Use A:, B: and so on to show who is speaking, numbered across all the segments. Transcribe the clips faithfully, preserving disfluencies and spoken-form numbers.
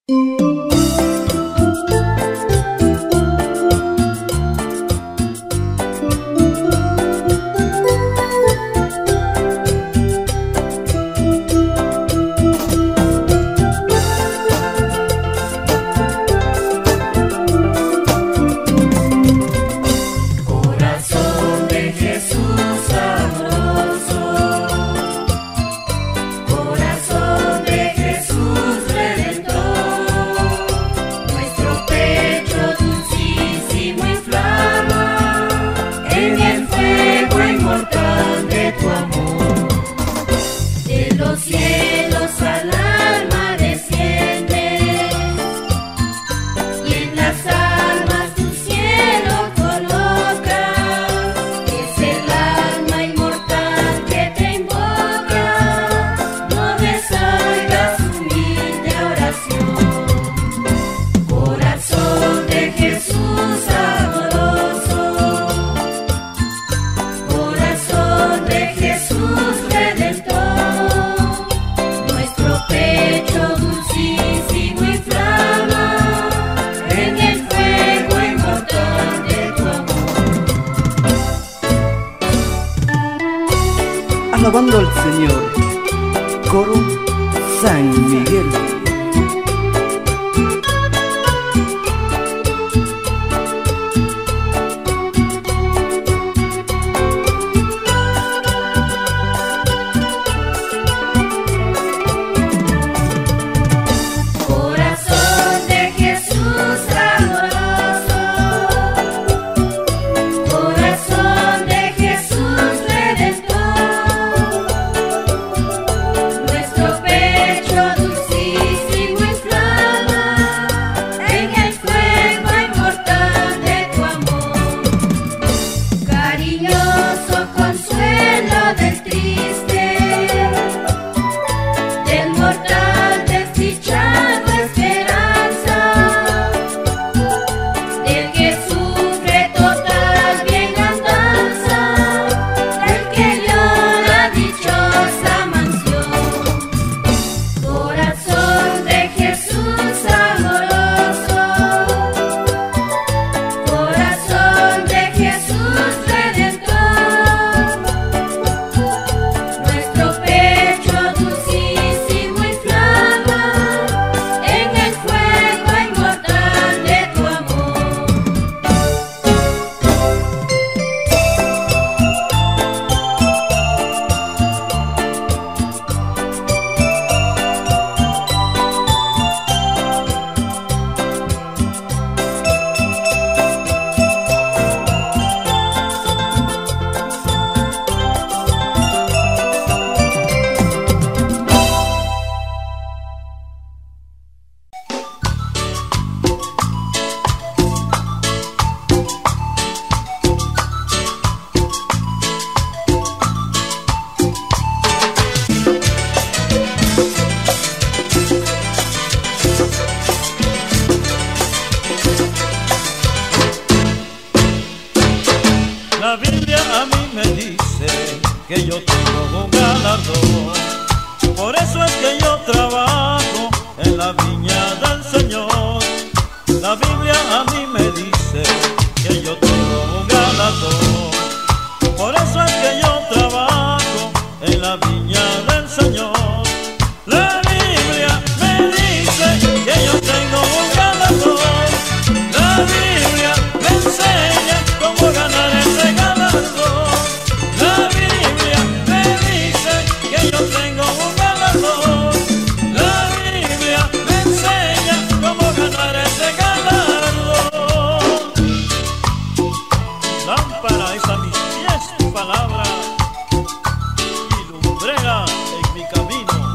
A: Alabando al Señor, coro San Miguel.
B: La Biblia a mí me dice que yo tengo un galardón, por eso es que yo trabajo en la viña del Señor. La Biblia a mí me dice que yo tengo un galardón, por eso es que yo trabajo en la viña del Señor. La Biblia me dice que yo tengo un galardón, la Biblia me enseña cómo ganar ese galardón. La Biblia me dice que yo tengo un galardón, la Biblia me enseña cómo ganar ese galardón. Lámpara es a mis pies tu palabra y lumbrera en mi camino.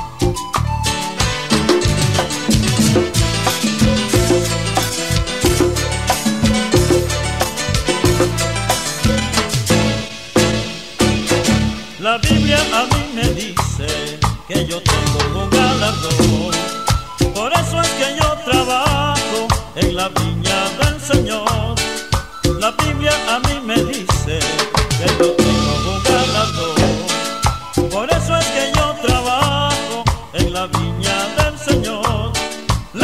B: La Biblia a mí me dice que yo tengo un galardón, por eso es que yo trabajo en la viña del Señor. La Biblia a mí me dice que yo tengo un galardón, por eso es que yo trabajo en la viña del Señor.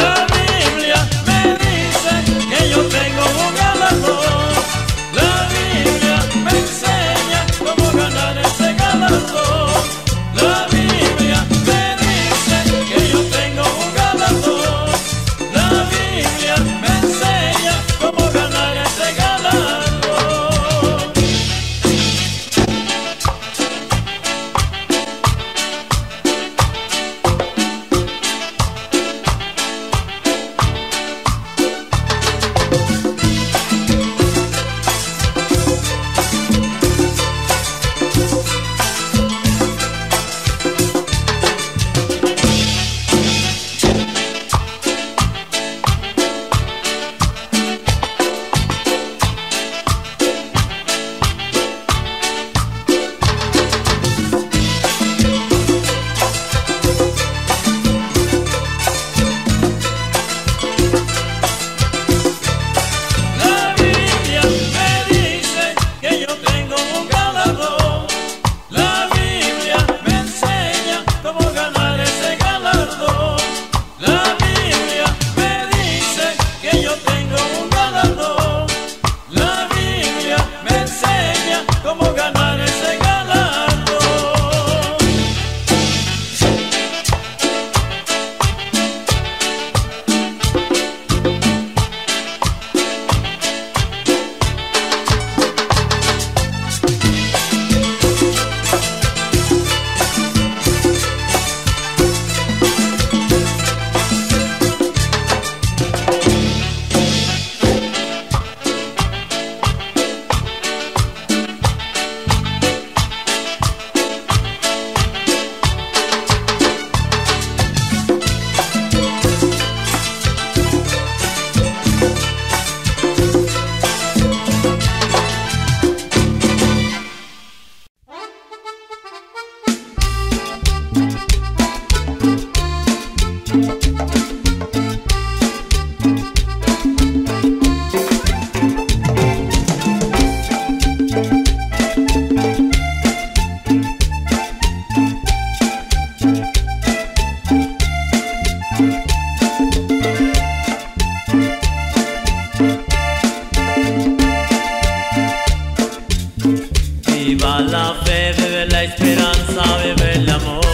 C: Viva la fe, vive la esperanza, vive el amor.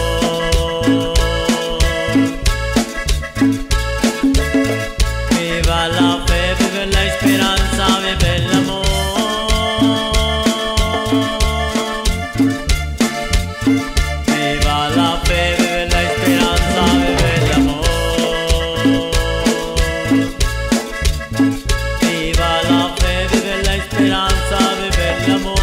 C: Viva la fe, vive la esperanza, vive el amor. Viva la fe, vive la esperanza, vive el amor. Viva la fe, vive la esperanza, vive el amor.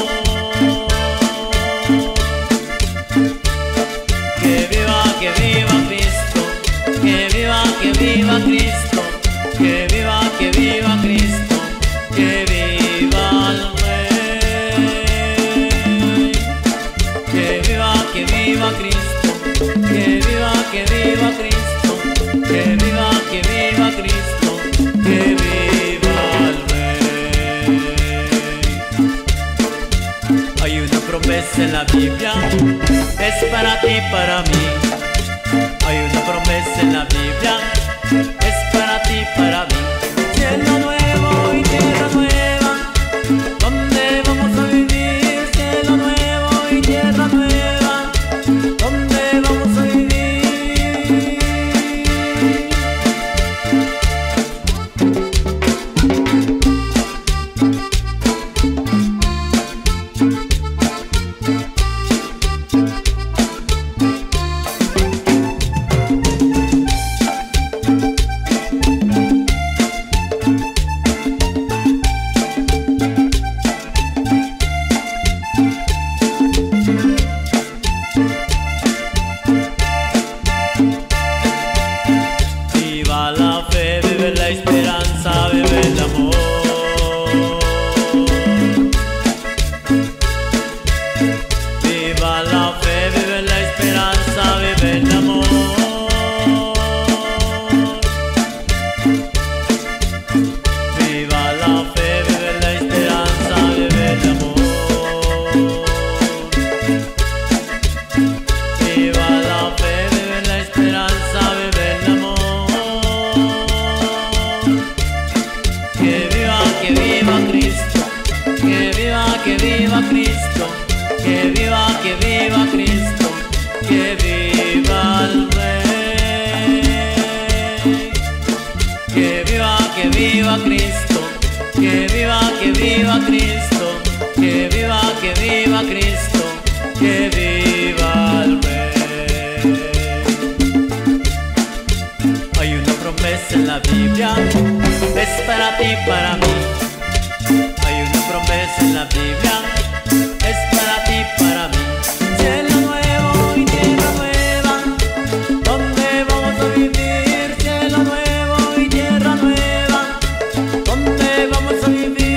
C: Que viva, que viva Cristo, que viva, que viva Cristo, que viva, que viva Cristo, que viva el Rey. Que viva, que viva Cristo, que viva, que viva Cristo, que viva, que viva Cristo, que viva el Rey. Hay una promesa en la Biblia, es para ti, para mí. Hay una promesa en la Biblia, es para ti, para mí. Cielo nuevo y tierra nueva, ¿dónde vamos a vivir? Cielo nuevo y tierra nueva, ¿dónde vamos a vivir? Viva la fe, vive la esperanza, vive el amor. Viva la fe, vive la esperanza, vive el amor. Viva la fe, vive la esperanza, vive el amor. Viva la fe, vive la esperanza, vive el amor. Que viva, que viva Cristo, que viva, que viva Cristo, que viva, que viva Cristo, que viva el Rey. Que viva, que viva Cristo, que viva, que viva Cristo, que viva, que viva Cristo, que viva el Rey. Hay una promesa en la Biblia, es para ti, para mí. Hay una promesa en la Biblia, es para ti, para mí. Cielo nuevo y tierra nueva, ¿dónde vamos a vivir? Cielo nuevo y tierra nueva, ¿dónde vamos a vivir?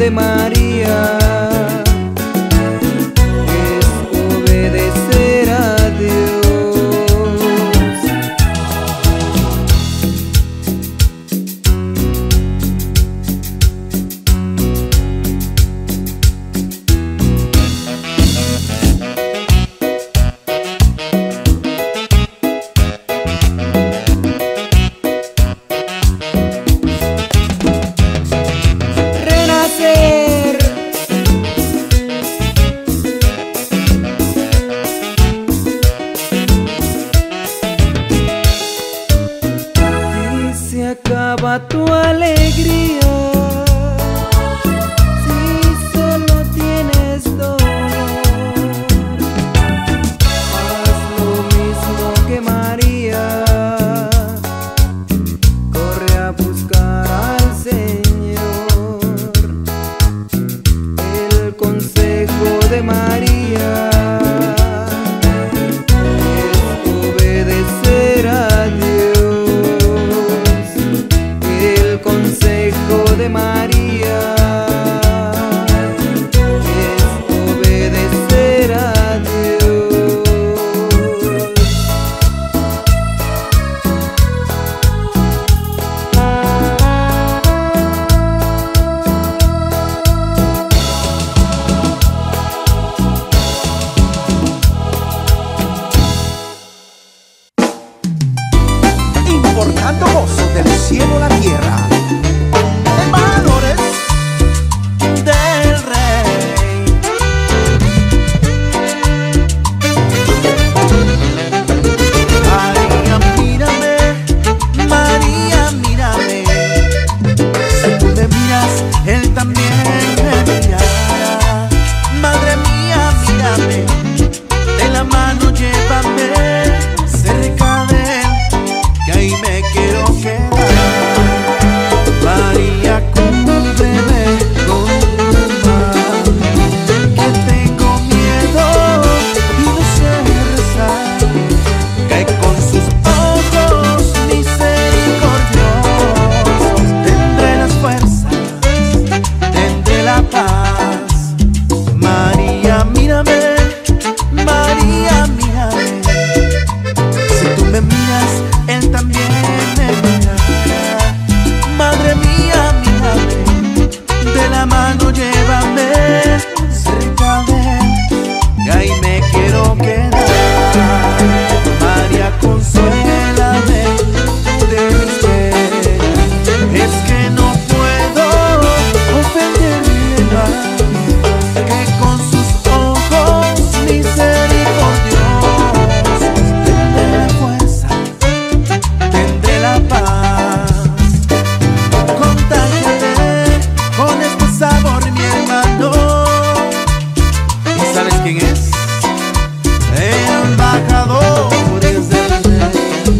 A: de María es obedecer a Dios. Acaba tu alegría si solo tienes dolor. Haz lo mismo que María, corre a buscar al Señor. El consejo de María es obedecer a Dios. El consejo de María es obedecer a Dios.
D: Importando gozos del cielo a la tierra, embajadores del Rey. María, mírame, María, mírame. Si tú me miras, Él también me mirará. Madre mía, mírame, de la mano llévame cerca de Él, que ahí me quiero quedar. María, cúbreme con tu mano, que tengo miedo y no sé rezar, que con sus ojos misericordiosos tendré las fuerzas, tendré la paz. María, mírame, María, mírame. Si tú me miras, Él también me mirará. Madre mía, mírame, de la mano llévame cerca de Él, que ahí me quiero quedar. María, consuélame de mis penas, es que no puedo ofenderle más, que con sus ojos misericordiosos tendré la fuerza, tendré la paz. Contágiate con este sabor, mi hermano. ¿Y sabes quién es? Embajadores del Rey.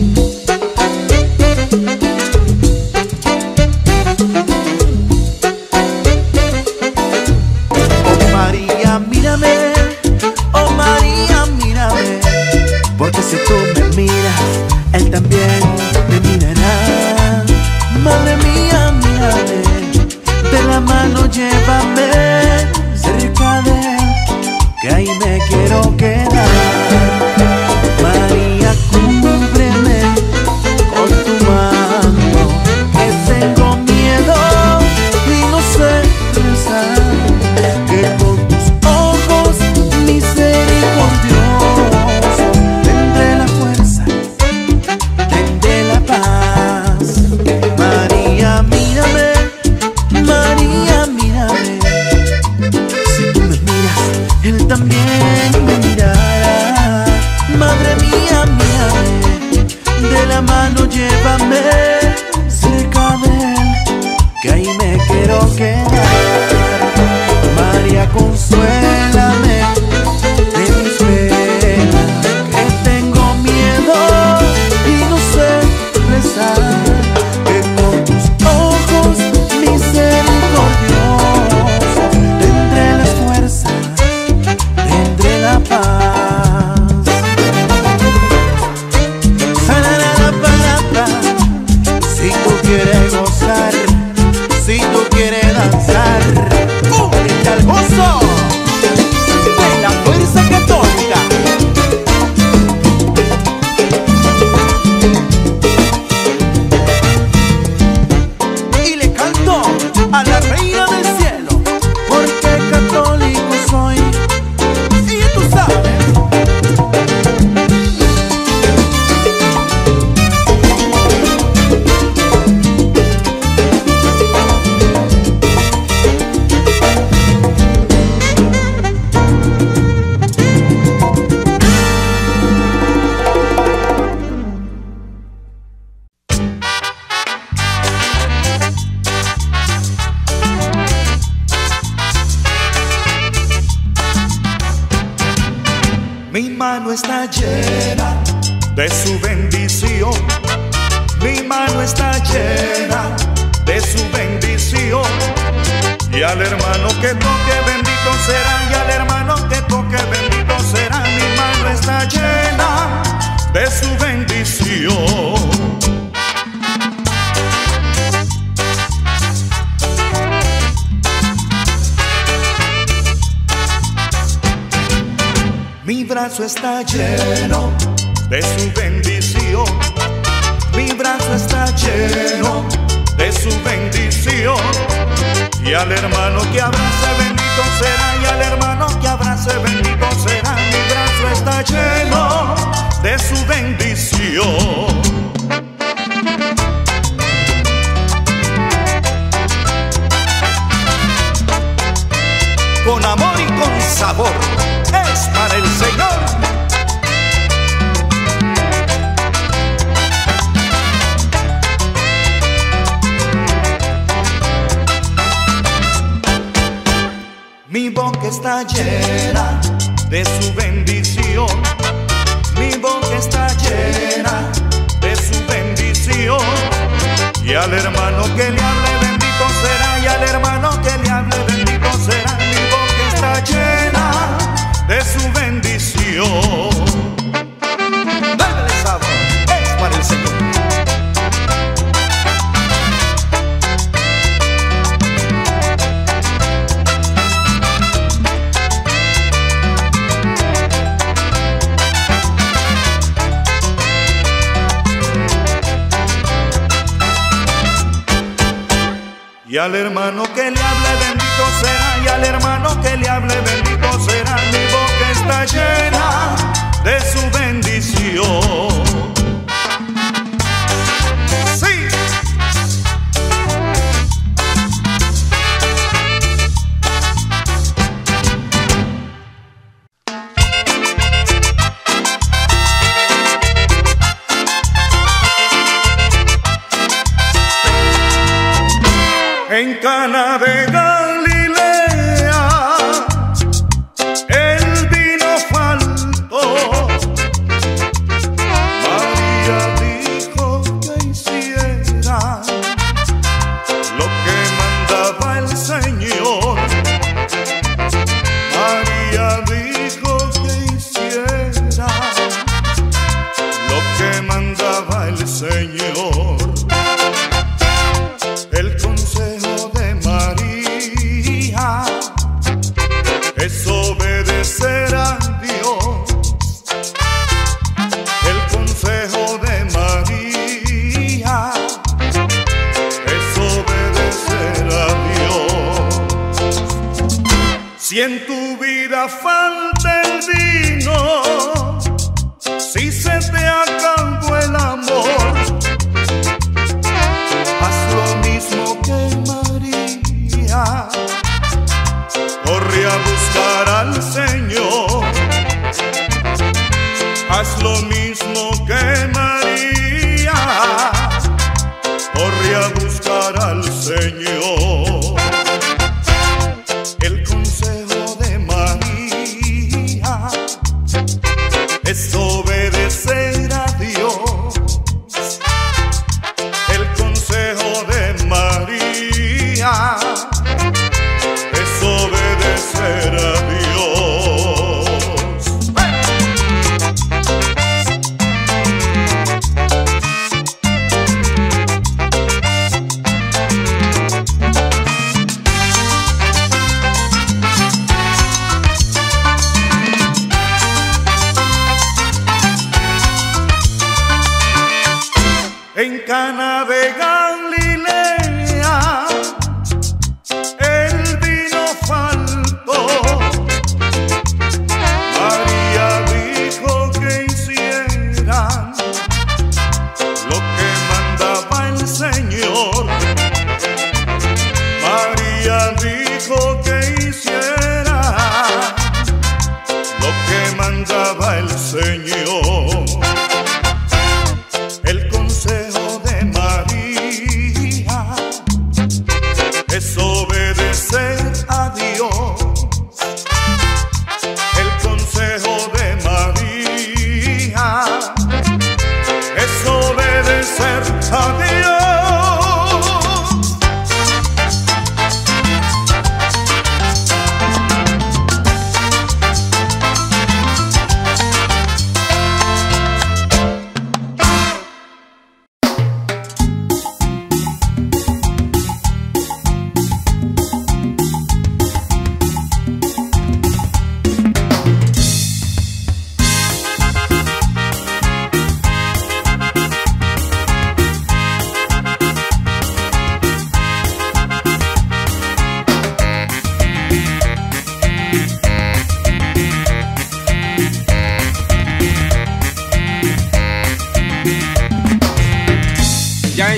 D: Oh María, mírame, oh María, mírame, porque si tú me miras, Él también me mirará. Madre mía, mírame, de la mano llévame cerca de Él, que ahí me quiero quedar. María, cúbreme con tu mano, que tengo miedo y no sé rezar, que con tus ojos misericordiosos tendré la fuerza, tendré la paz. María, mírame, María, mírame. Si tú me miras, Él también me mirará. Madre mía, mírame, de la mano llévame cerca de Él, que ahí me quiero quedar. María, consuélame de mis penas, que tengo miedo y no sé rezar, que con tus ojos misericordiosos tendré las fuerzas, tendré la paz. Sarararapara, si tú quieres gozar, si tú quieres danzar, Uso de la Fuerza Católica. Y le canto a la Reina del Cielo, porque católico soy. Y tú sabes.
E: Mi mano está llena de su bendición. Mi mano está llena de su bendición. Y al hermano que toque bendito será. Y al hermano que toque bendito será. Mi mano está llena de su bendición. Mi brazo está lleno de su bendición. Mi brazo está lleno de su bendición. Y al hermano que abrace bendito será. Y al hermano que abrace bendito será. Mi brazo está lleno de su bendición. Con amor y con sabor es para el Señor. Mi boca está llena de su bendición. Mi boca está llena de su bendición. Y al hermano que le hable bendito será. Y al hermano que le hable bendito será. Mi boca está llena de su bendición. Dale sabor, es para el Señor. Y al hermano que le hable bendito será. Y al hermano que le hable bendito será. Mi boca está llena de su bendición. Sí. En Cana de Galilea el vino faltó. María dijo que hiciera lo que mandaba el Señor. María dijo que hiciera lo que mandaba el Señor. El consejo de María es obedecer a Dios. El consejo de María es obedecer a Dios. Si en tu vida falta el vino, si se te acabó el amor, que María corre a buscar al Señor. Haz lo mismo que María, corre a buscar al Señor. El consejo de María es obedecer a Dios. El consejo de María es obedecer a Dios.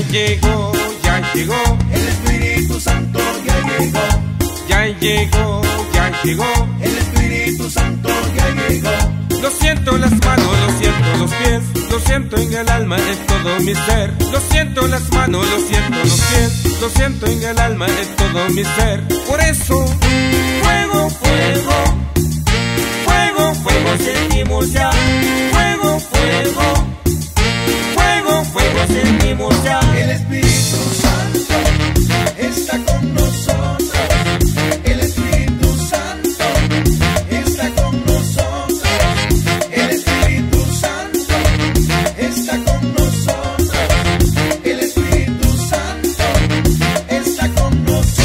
F: llegó, ya llegó,
E: el Espíritu Santo ya llegó,
F: ya llegó, ya llegó,
E: el Espíritu Santo ya llegó.
F: Lo siento en las manos, lo siento en los pies, lo siento en el alma, en todo mi ser. Lo siento en las manos, lo siento en los pies, lo siento en el alma, en todo mi ser. Por eso, fuego, fuego, fuego, fuego sentimos ya. Fuego, fuego, fuego, fuego sentimos ya.
E: El Espíritu Santo está con nosotros. El Espíritu Santo está con nosotros. El Espíritu Santo está con nosotros. El Espíritu Santo está con nosotros.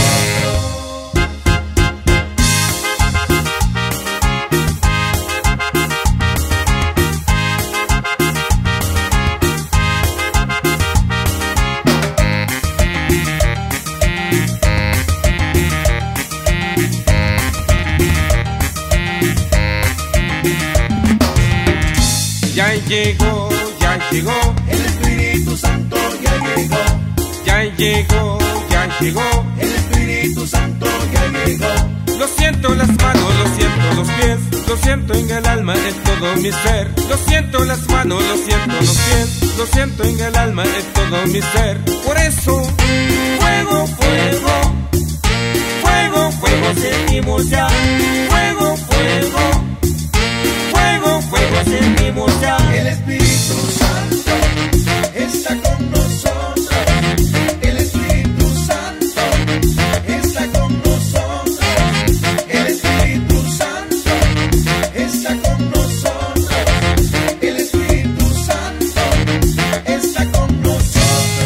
F: Ya llegó, ya llegó,
E: El Espíritu Santo ya llegó.
F: ya llegó, ya llegó.
E: El Espíritu Santo ya llegó.
F: Lo siento en las manos, lo siento en los pies, lo siento en el alma, en todo mi ser. Lo siento en las manos, lo siento en los pies, lo siento en el alma, en todo mi ser. Por eso, fuego, fuego, fuego, fuego sentimos ya. Fuego, fuego, fuego, fuego sentimos ya.
E: El Espíritu Santo está con nosotros. El Espíritu Santo está con nosotros. El Espíritu Santo está con nosotros. El Espíritu Santo está con nosotros.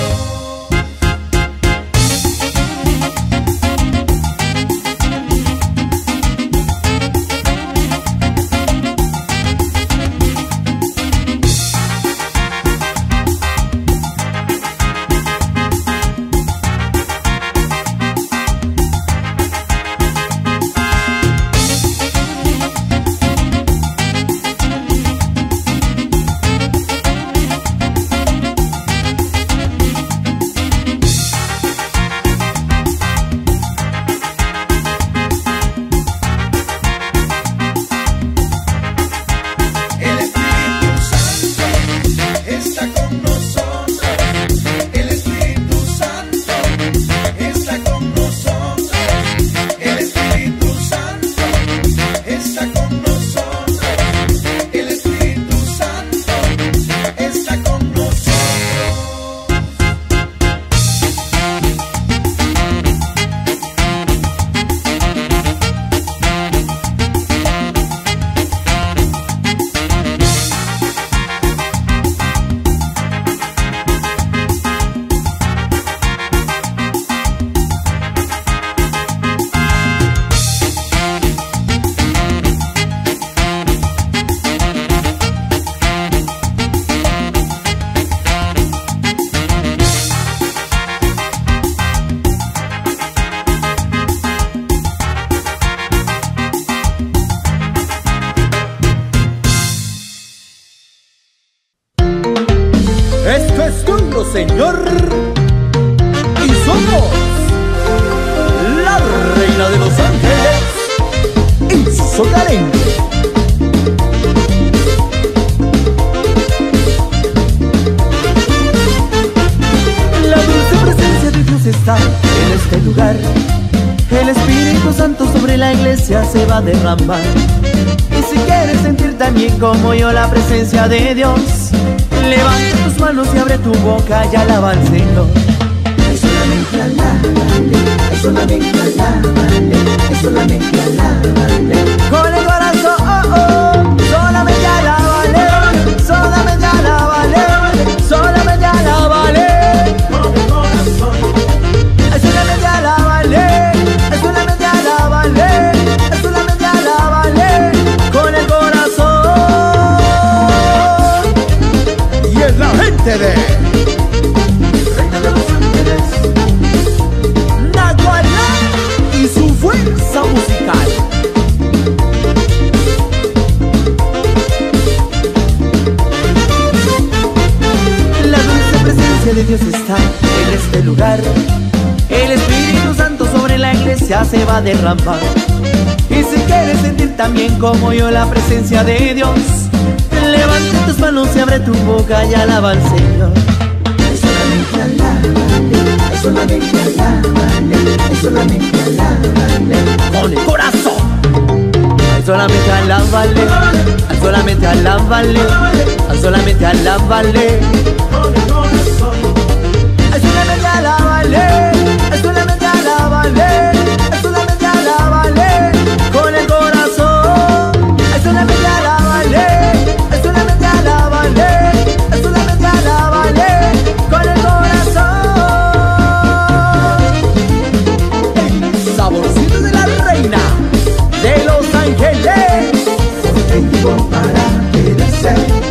E: El Espíritu Santo está con nosotros. El Espíritu Santo está con nosotros. El Espíritu Santo está con nosotros. El Espíritu Santo está con nosotros.
G: Esto es tuyo, Señor. Y somos la reina de los ángeles, Isocarengue. La dulce presencia de Dios está en este lugar. El Espíritu Santo sobre la iglesia se va a derramar. Y si quieres sentir también como yo la presencia de Dios, levanta tus manos y abre tu boca y alaba al Señor. Es solamente alábale, es solamente alábale, es solamente alábale. Con el corazón, oh, oh, solamente alábale, solamente alábale, solamente alábale. Con el corazón, es solamente alábale, es solamente alábale, es solamente alábale. Con el corazón. Y es la gente de Reina de los Ángeles, Nagualá y su fuerza musical. se va a derramar. Y si quieres sentir también como yo la presencia de Dios, levanta tus manos y abre tu boca y alaba al Señor.
H: Solamente alábale, solamente alábale, solamente alábale
G: con el corazón. Ay, solamente alábale, ay, solamente alábale, ay, solamente alábale con el corazón. Ay, solamente alábale, ay, solamente alábale, ay, solamente alábale con el corazón. Ay, solamente alábale, ay, solamente alábale, ay, solamente alábale con el corazón. El saborcito de la reina de Los Ángeles.
H: Tengo para obedecer.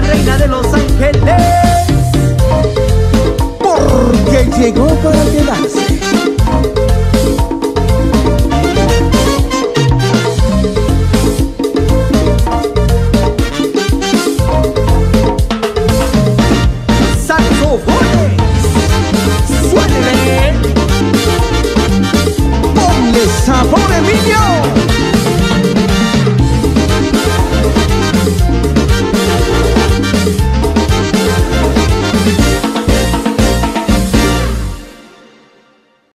G: Llegó para quedarse.